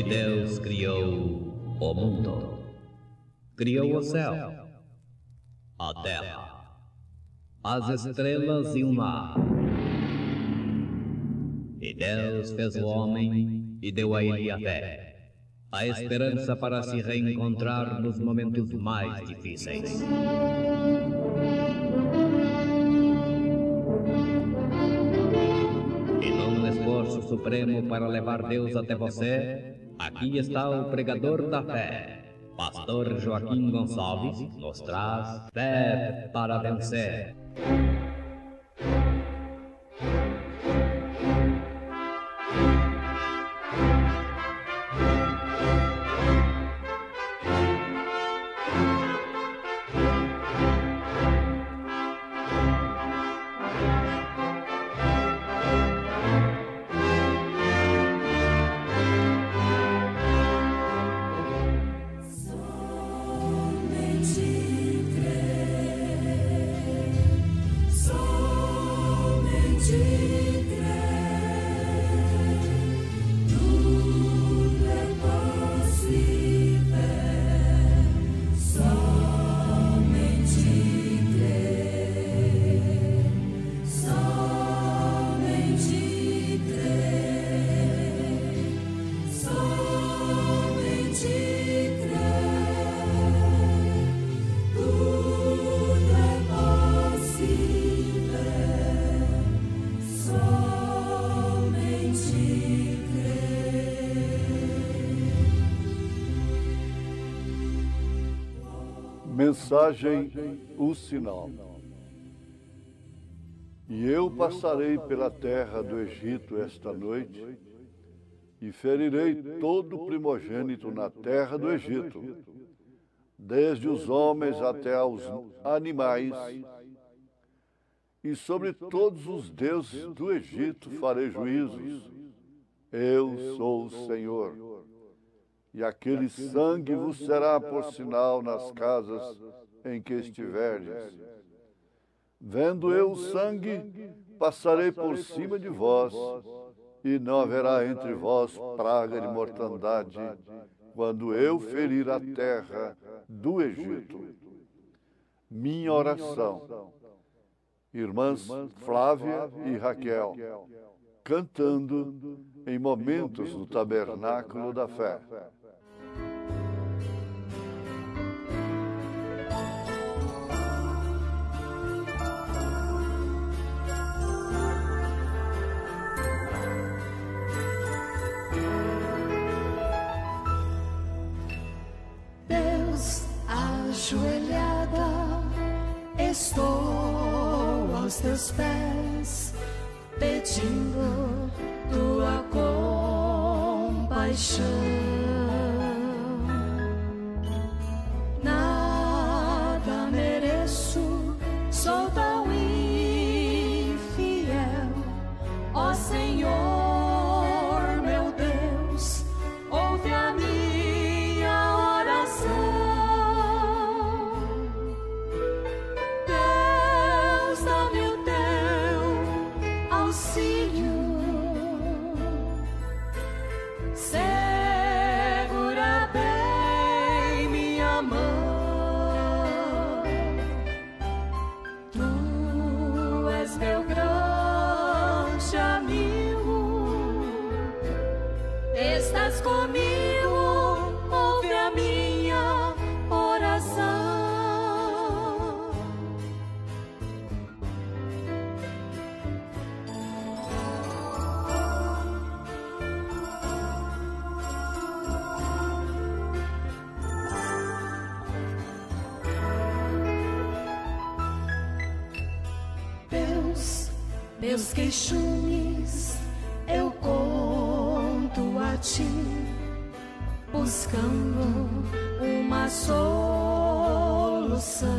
Deus criou o mundo. Criou o céu, a terra, as estrelas e o mar. E Deus fez o homem e deu a ele a fé, a esperança para se reencontrar nos momentos mais difíceis. E num esforço supremo para levar Deus até você, aqui está o pregador da fé. Pastor Joaquim Gonçalves nos traz fé para vencer. Mensagem, o sinal. E eu passarei pela terra do Egito esta noite, e ferirei todo o primogênito na terra do Egito, desde os homens até aos animais, e sobre todos os deuses do Egito farei juízos. Eu sou o Senhor. E aquele sangue vos será por sinal nas casas em que estiverdes. Vendo eu o sangue, passarei por cima de vós, e não haverá entre vós praga de mortandade, quando eu ferir a terra do Egito. Minha oração. Irmãs Flávia e Raquel, cantando em momentos do Tabernáculo da Fé. Ajoelhada estou aos teus pés, pedindo tua compaixão. Nada mereço, sou tão infiel, ó Senhor meu Deus, ouve a minha oração. Segura bem minha mão, tu és meu grande amigo, estás comigo, ouve a minha oração. Meus queixumes eu conto a ti, buscando uma solução.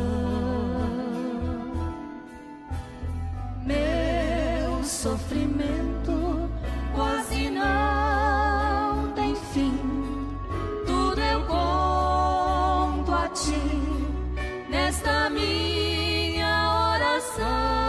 Meu sofrimento quase não tem fim, tudo eu conto a ti nesta minha oração.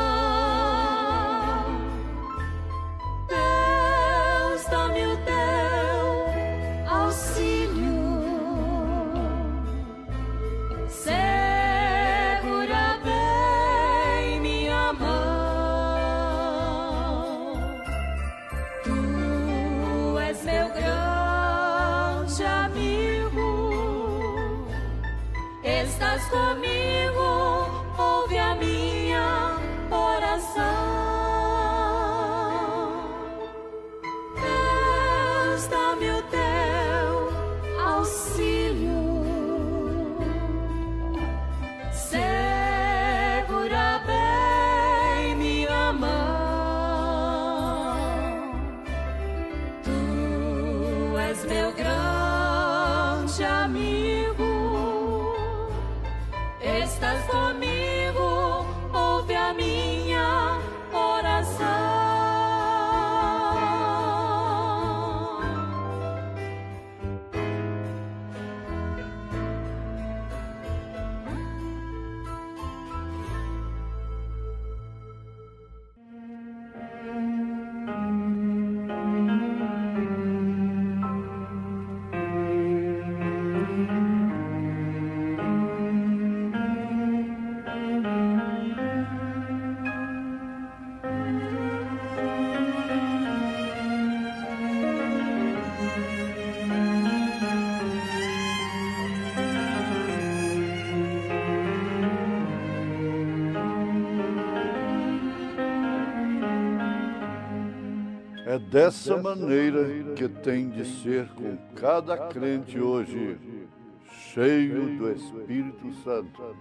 É dessa maneira que tem de ser com cada crente hoje, cheio do Espírito Santo.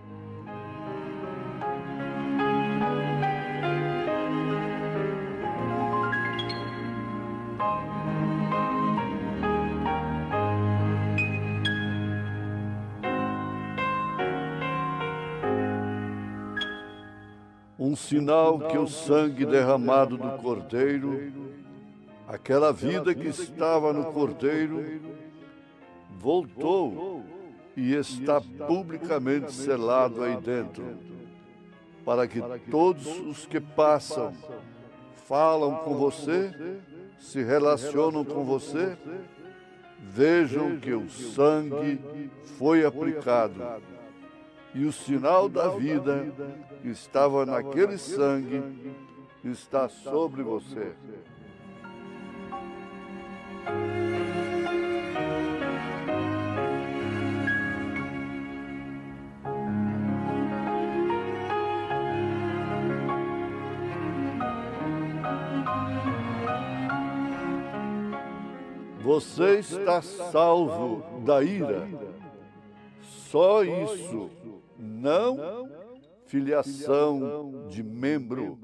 Um sinal que o sangue derramado do Cordeiro, aquela vida que estava no Cordeiro, voltou e está publicamente selado aí dentro, para que todos os que passam, falam com você, se relacionam com você, vejam que o sangue foi aplicado. E o sinal da vida que estava naquele sangue está sobre você. Você está salvo da ira. Só isso. Não filiação de membro.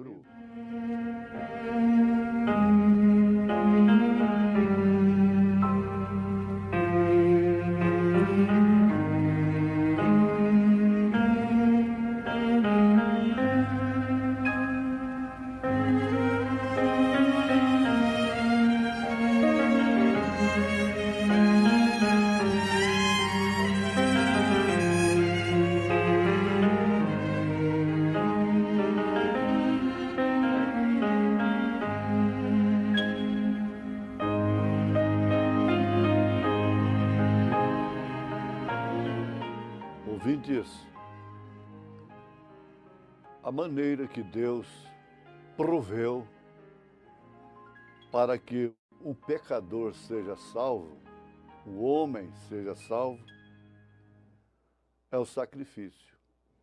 Ouvintes, a maneira que Deus proveu para que o pecador seja salvo, o homem seja salvo, é o sacrifício.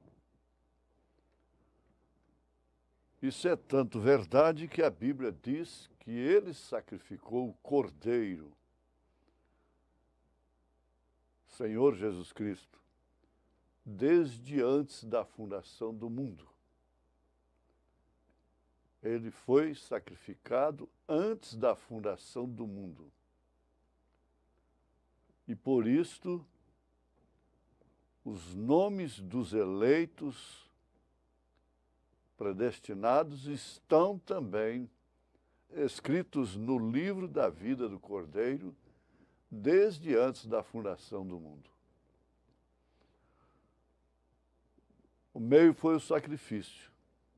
Isso é tanto verdade que a Bíblia diz que ele sacrificou o Cordeiro, Senhor Jesus Cristo, desde antes da fundação do mundo. Ele foi sacrificado antes da fundação do mundo. E por isto, os nomes dos eleitos predestinados estão também escritos no livro da vida do Cordeiro, desde antes da fundação do mundo. O meio foi o sacrifício.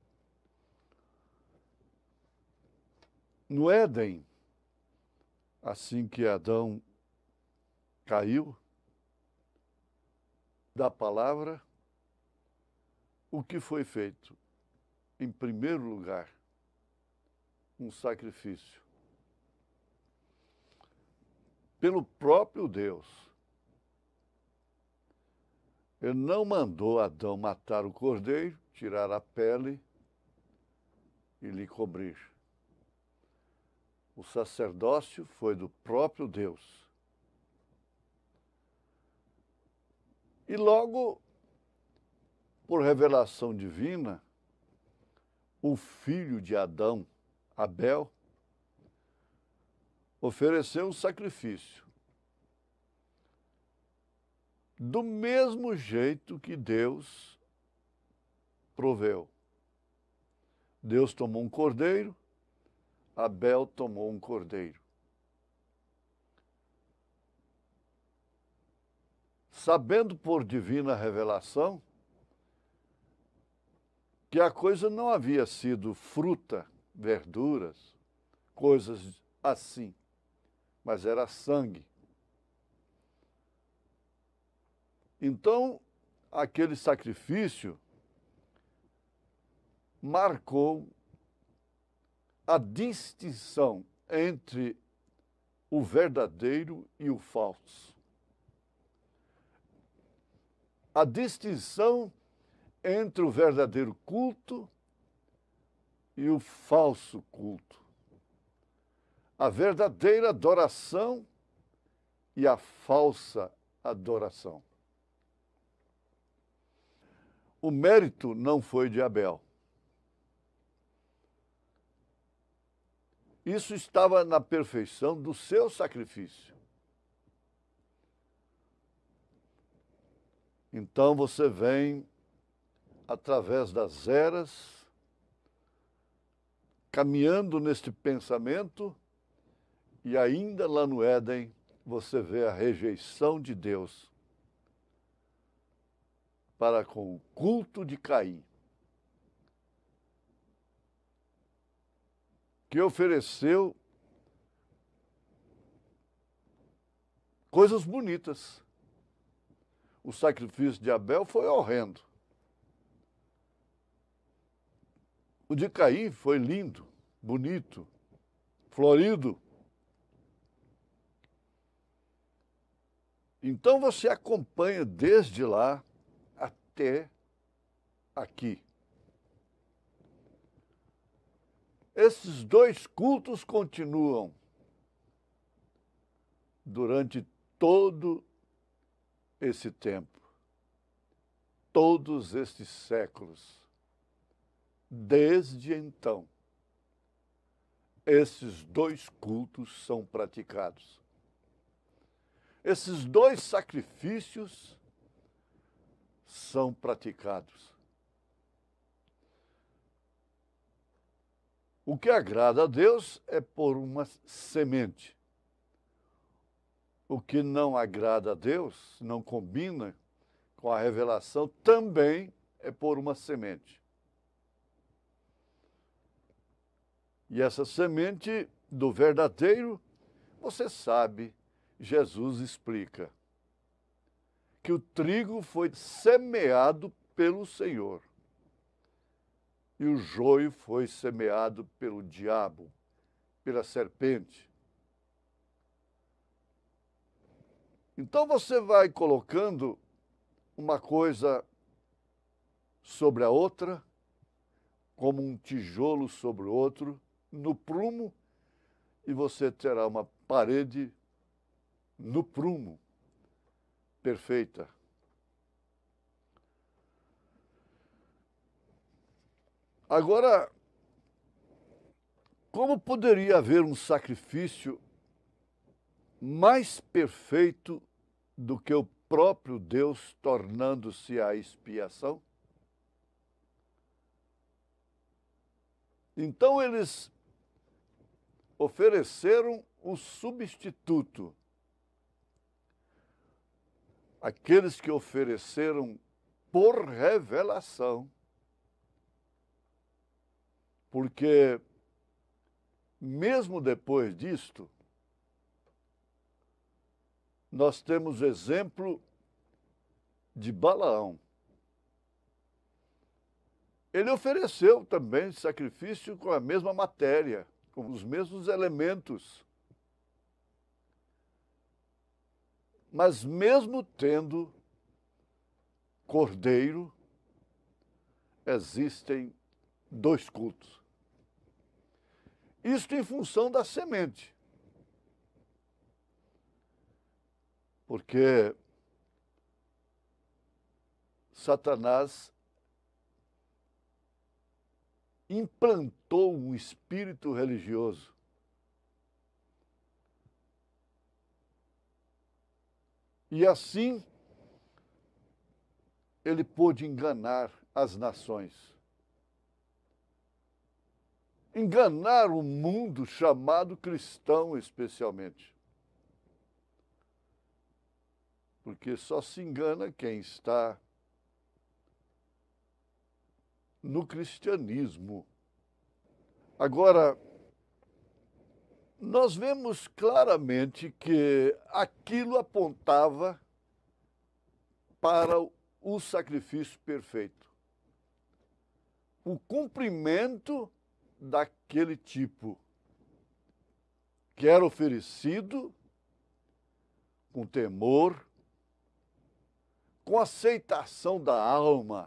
No Éden, assim que Adão caiu da palavra, o que foi feito? Em primeiro lugar, um sacrifício. Pelo próprio Deus. Ele não mandou Adão matar o cordeiro, tirar a pele e lhe cobrir. O sacerdócio foi do próprio Deus. E logo, por revelação divina, o filho de Adão, Abel, ofereceu um sacrifício. Do mesmo jeito que Deus proveu. Deus tomou um cordeiro, Abel tomou um cordeiro. Sabendo por divina revelação que a coisa não havia sido fruta, verduras, coisas assim, mas era sangue. Então, aquele sacrifício marcou a distinção entre o verdadeiro e o falso. A distinção entre o verdadeiro culto e o falso culto. a verdadeira adoração e a falsa adoração. O mérito não foi de Abel. Isso estava na perfeição do seu sacrifício. Então você vem, através das eras, caminhando neste pensamento, e ainda lá no Éden você vê a rejeição de Deus para com o culto de Caim, que ofereceu coisas bonitas. O sacrifício de Abel foi horrendo. O de Caim foi lindo, bonito, florido. Então você acompanha desde lá até aqui. Esses dois cultos continuam durante todo esse tempo, todos estes séculos. Desde então, esses dois cultos são praticados. Esses dois sacrifícios são praticados. O que agrada a Deus é por uma semente. O que não agrada a Deus, não combina com a revelação, também é por uma semente. E essa semente do verdadeiro, você sabe, Jesus explica que o trigo foi semeado pelo Senhor e o joio foi semeado pelo diabo, pela serpente. Então você vai colocando uma coisa sobre a outra, como um tijolo sobre o outro, no prumo, e você terá uma parede no prumo, perfeita. Agora, como poderia haver um sacrifício mais perfeito do que o próprio Deus tornando-se a expiação? Então eles ofereceram o substituto. Aqueles que ofereceram por revelação, porque mesmo depois disto, nós temos exemplo de Balaão. Ele ofereceu também sacrifício com a mesma matéria, com os mesmos elementos. Mas mesmo tendo cordeiro, existem dois cultos. Isto em função da semente. Porque Satanás implantou um espírito religioso. E assim, ele pôde enganar as nações. Enganar o mundo chamado cristão, especialmente. Porque só se engana quem está no cristianismo. Agora, nós vemos claramente que aquilo apontava para o sacrifício perfeito. O cumprimento daquele tipo que era oferecido com temor, com aceitação da alma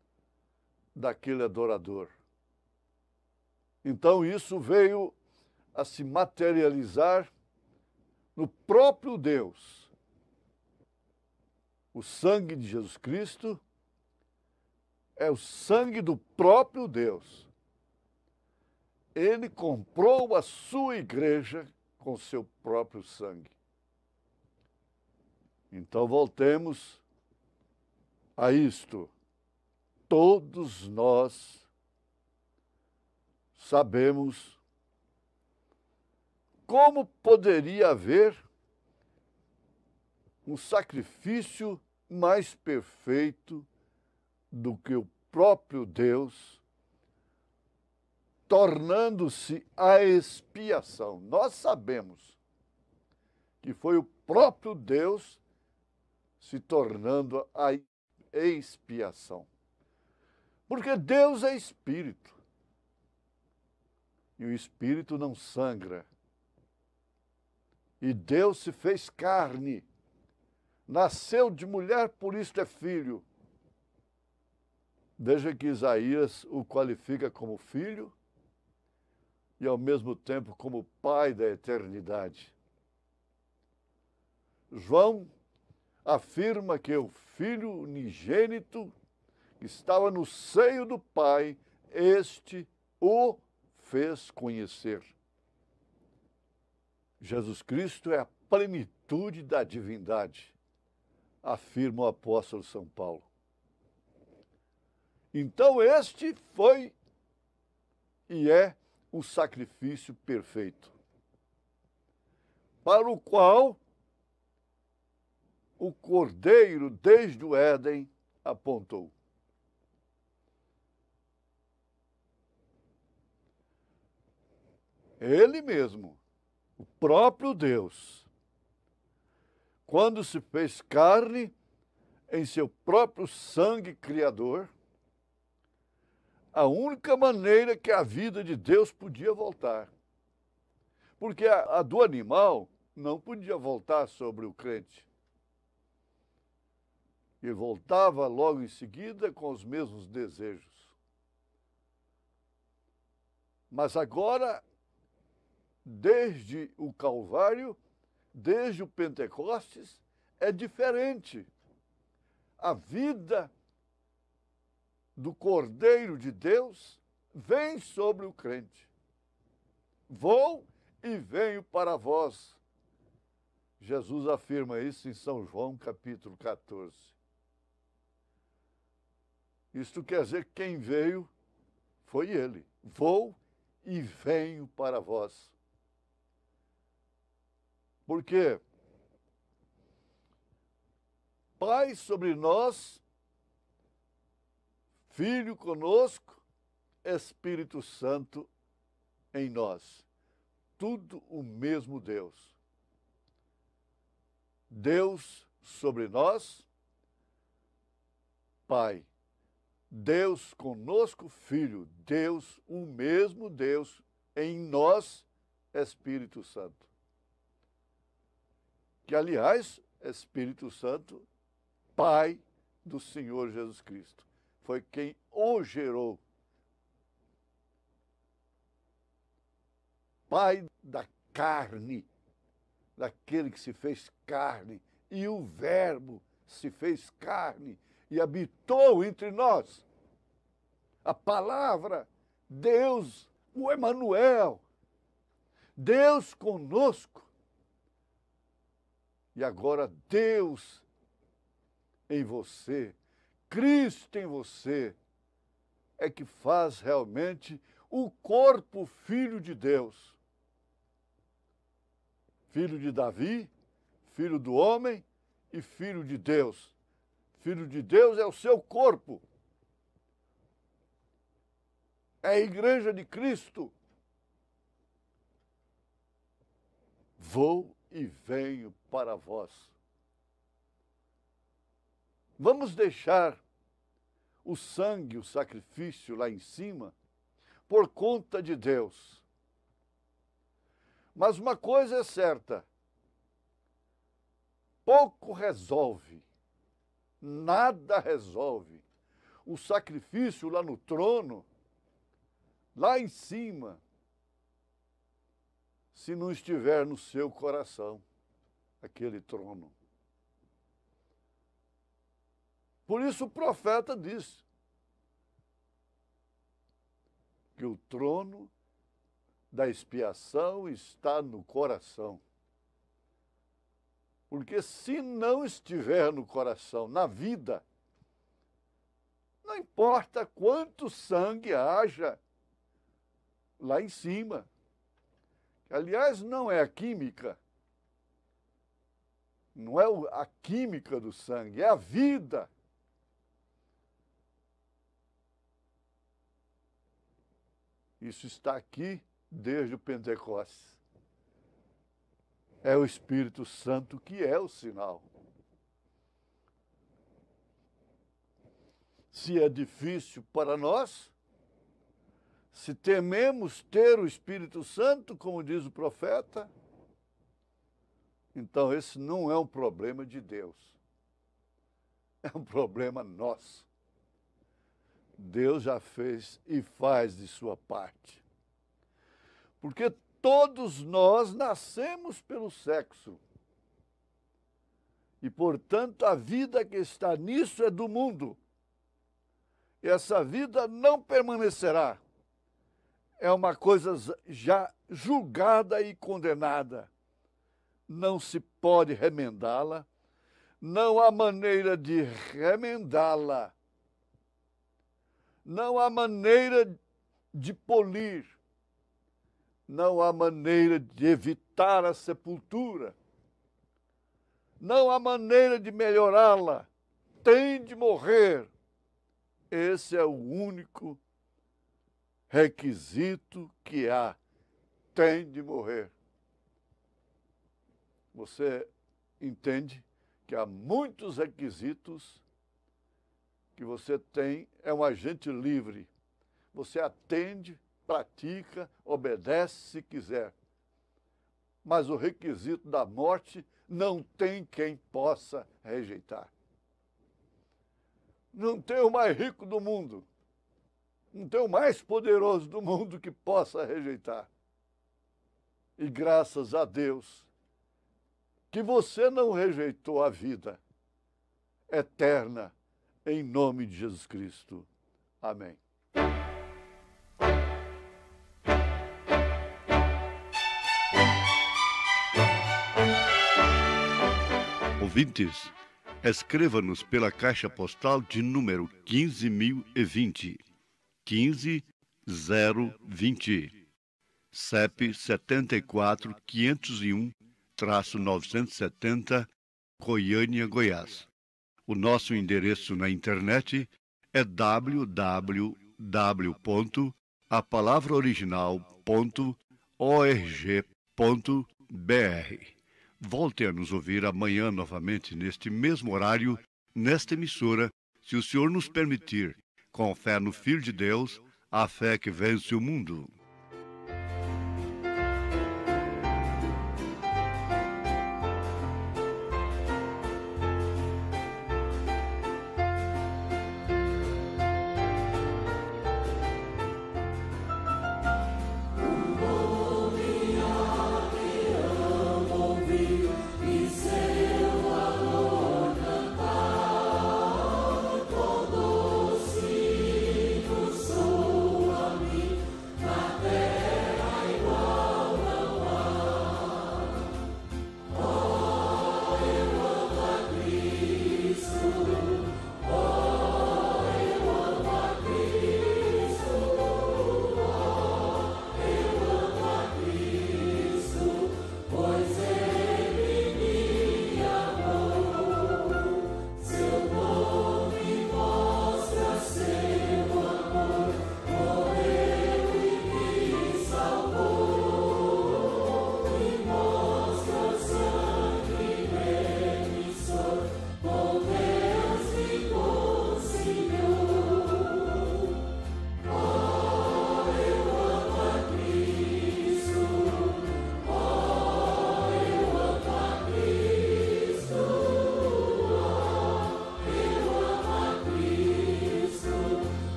daquele adorador. Então isso veio a se materializar no próprio Deus. O sangue de Jesus Cristo é o sangue do próprio Deus. Ele comprou a sua igreja com seu próprio sangue. Então voltemos a isto. Todos nós sabemos como poderia haver um sacrifício mais perfeito do que o próprio Deus, tornando-se a expiação. Nós sabemos que foi o próprio Deus se tornando a expiação. Porque Deus é espírito. E o espírito não sangra. E Deus se fez carne. Nasceu de mulher, por isso é filho. Veja que Isaías o qualifica como filho e, ao mesmo tempo, como pai da eternidade. João afirma que o filho unigênito estava no seio do Pai, este o fez conhecer. Jesus Cristo é a plenitude da divindade, afirma o apóstolo São Paulo. Então este foi e é o sacrifício perfeito, para o qual o Cordeiro, desde o Éden, apontou. Ele mesmo, o próprio Deus, quando se fez carne em seu próprio sangue criador, a única maneira que a vida de Deus podia voltar. Porque a do animal não podia voltar sobre o crente. E voltava logo em seguida com os mesmos desejos. Mas agora, desde o Calvário, desde o Pentecostes, é diferente. A vida do Cordeiro de Deus vem sobre o crente. Vou e venho para vós. Jesus afirma isso em São João, capítulo 14. Isto quer dizer que quem veio foi ele. Vou e venho para vós. Por quê? Pai sobre nós, Filho conosco, Espírito Santo em nós. Tudo o mesmo Deus. Deus sobre nós, Pai. Deus conosco, Filho. Deus, o mesmo Deus em nós, Espírito Santo. Que, aliás, Espírito Santo, Pai do Senhor Jesus Cristo. Foi quem o gerou. Pai da carne, daquele que se fez carne, e o Verbo se fez carne e habitou entre nós. A palavra, Deus, o Emanuel, Deus conosco. E agora Deus em você, Cristo em você, é que faz realmente o corpo filho de Deus. Filho de Davi, filho do homem e filho de Deus. Filho de Deus é o seu corpo. É a igreja de Cristo. Vou e venho para vós. Vamos deixar o sangue, o sacrifício lá em cima, por conta de Deus. Mas uma coisa é certa, pouco resolve, nada resolve. O sacrifício lá no trono, lá em cima, se não estiver no seu coração aquele trono. Por isso o profeta disse que o trono da expiação está no coração. Porque se não estiver no coração, na vida, não importa quanto sangue haja lá em cima. Aliás, não é a química. Não é a química do sangue, é a vida. Isso está aqui desde o Pentecostes. É o Espírito Santo que é o sinal. Se é difícil para nós, se tememos ter o Espírito Santo, como diz o profeta, então esse não é um problema de Deus. É um problema nosso. Deus já fez e faz de sua parte. Porque todos nós nascemos pelo sexo. E, portanto, a vida que está nisso é do mundo. E essa vida não permanecerá. É uma coisa já julgada e condenada. Não se pode remendá-la. Não há maneira de remendá-la. Não há maneira de polir. Não há maneira de evitar a sepultura. Não há maneira de melhorá-la. Tem de morrer. Esse é o único requisito que há. Tem de morrer. Você entende que há muitos requisitos que você tem, é um agente livre. Você atende, pratica, obedece se quiser. Mas o requisito da morte não tem quem possa rejeitar. Não tem o mais rico do mundo, não tem o mais poderoso do mundo que possa rejeitar. E graças a Deus que você não rejeitou a vida eterna em nome de Jesus Cristo. Amém. Ouvintes, escreva-nos pela caixa postal de número 15.020, 15020, CEP 74.501-970, Goiânia, Goiás. O nosso endereço na internet é www.apalavraoriginal.org.br. Volte a nos ouvir amanhã novamente neste mesmo horário, nesta emissora, se o Senhor nos permitir, com fé no Filho de Deus, a fé que vence o mundo.